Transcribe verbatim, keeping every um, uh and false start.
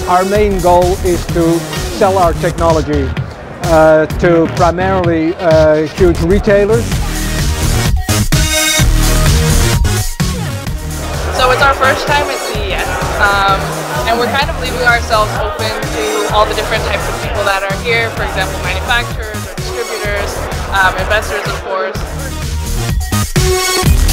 Our main goal is to sell our technology uh, to primarily uh, huge retailers. So it's our first time at C E S, um, and we're kind of leaving ourselves open to all the different types of people that are here, for example manufacturers or distributors, um, investors of course.